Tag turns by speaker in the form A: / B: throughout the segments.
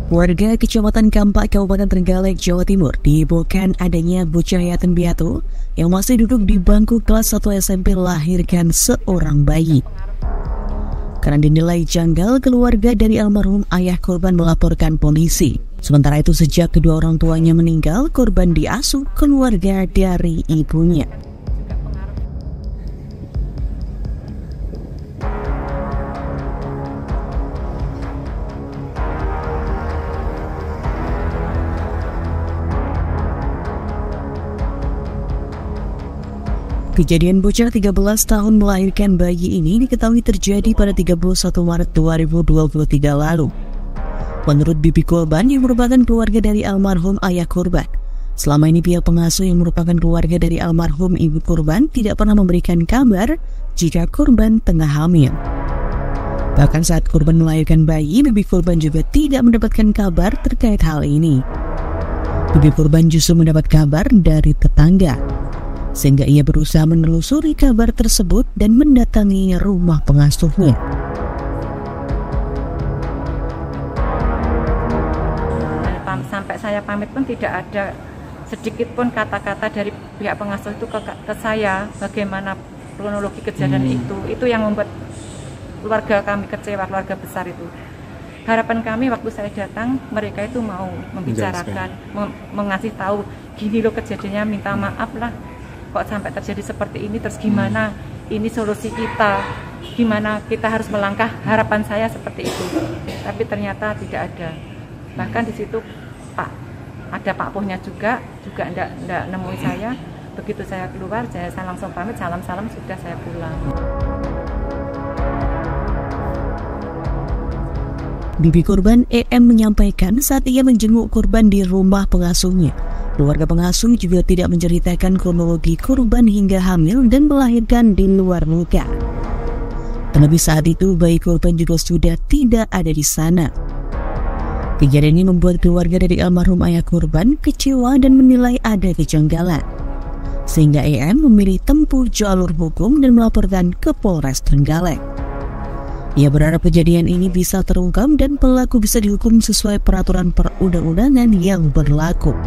A: Warga Kecamatan Kampak, Kabupaten Trenggalek, Jawa Timur dihebohkan adanya bocah yatim piatu yang masih duduk di bangku kelas 1 SMP melahirkan seorang bayi. Karena dinilai janggal, keluarga dari almarhum ayah korban melaporkan polisi. Sementara itu, sejak kedua orang tuanya meninggal, korban diasuh keluarga dari ibunya. Kejadian bocah 13 tahun melahirkan bayi ini diketahui terjadi pada 31 Maret 2023 lalu. Menurut bibi korban yang merupakan keluarga dari almarhum ayah korban, selama ini pihak pengasuh yang merupakan keluarga dari almarhum ibu korban tidak pernah memberikan kabar jika korban tengah hamil. Bahkan saat korban melahirkan bayi, bibi korban juga tidak mendapatkan kabar terkait hal ini. Bibi korban justru mendapat kabar dari tetangga, sehingga ia berusaha menelusuri kabar tersebut dan mendatangi rumah pengasuhnya.
B: Sampai saya pamit pun tidak ada sedikit pun kata-kata dari pihak pengasuh itu ke saya bagaimana kronologi kejadian itu yang membuat keluarga kami kecewa, keluarga besar itu. Harapan kami waktu saya datang, mereka itu mau membicarakan, mengasih tahu gini loh kejadiannya, minta maaf lah kok sampai terjadi seperti ini, terus gimana ini solusi kita, gimana kita harus melangkah. Harapan saya seperti itu, tapi ternyata tidak ada. Bahkan di situ ada Pak Pohnya juga enggak nemui saya. Begitu saya keluar, saya langsung pamit, salam-salam, sudah saya pulang.
A: Bibi korban EM menyampaikan saat ia menjenguk korban di rumah pengasuhnya, keluarga pengasuh juga tidak menceritakan kronologi korban hingga hamil dan melahirkan di luar nikah. Terlebih saat itu bayi korban juga sudah tidak ada di sana. Kejadian ini membuat keluarga dari almarhum ayah korban kecewa dan menilai ada kejanggalan, sehingga EM memilih tempuh jalur hukum dan melaporkan ke Polres Trenggalek. Ia berharap kejadian ini bisa terungkap dan pelaku bisa dihukum sesuai peraturan perundang-undangan yang berlaku.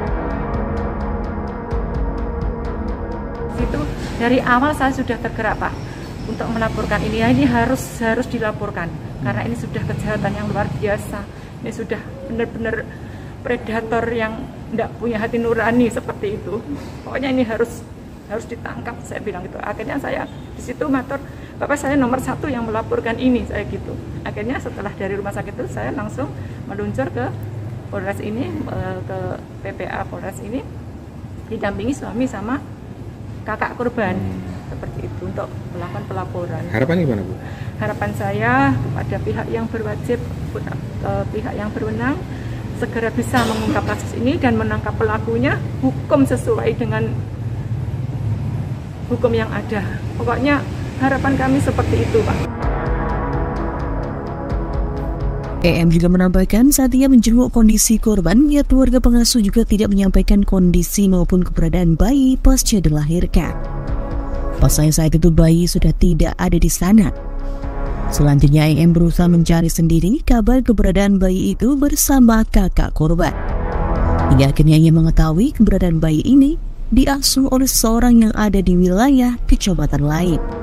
B: Itu dari awal saya sudah tergerak, Pak, untuk melaporkan ini. Ini harus dilaporkan karena ini sudah kejahatan yang luar biasa. Ini sudah benar-benar predator yang tidak punya hati nurani seperti itu. Pokoknya ini harus ditangkap, saya bilang gitu. Akhirnya saya di situ matur, Bapak saya nomor 1 yang melaporkan ini, saya gitu. Akhirnya setelah dari rumah sakit itu saya langsung meluncur ke Polres ini, ke PPA Polres ini, didampingi suami sama kakak korban, seperti itu, untuk melakukan pelaporan.
C: Harapannya gimana, Bu?
B: Harapan saya kepada pihak yang berwajib, pihak yang berwenang, segera bisa mengungkap kasus ini dan menangkap pelakunya, hukum sesuai dengan hukum yang ada. Pokoknya harapan kami seperti itu, Pak.
A: EM juga menambahkan saat ia menjenguk kondisi korban, pihak keluarga pengasuh juga tidak menyampaikan kondisi maupun keberadaan bayi pasca dilahirkan. Pasalnya saat itu bayi sudah tidak ada di sana. Selanjutnya EM berusaha mencari sendiri kabar keberadaan bayi itu bersama kakak korban. Hingga akhirnya ia mengetahui keberadaan bayi ini diasuh oleh seorang yang ada di wilayah kecamatan lain.